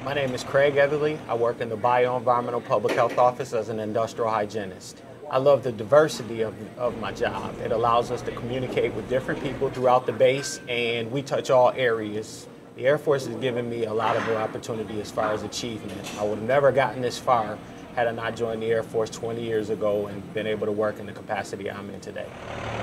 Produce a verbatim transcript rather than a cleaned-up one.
My name is Craig Etherly. I work in the Bioenvironmental Public Health Office as an industrial hygienist. I love the diversity of, of my job. It allows us to communicate with different people throughout the base, and we touch all areas. The Air Force has given me a lot of opportunity as far as achievement. I would have never gotten this far had I not joined the Air Force twenty years ago and been able to work in the capacity I'm in today.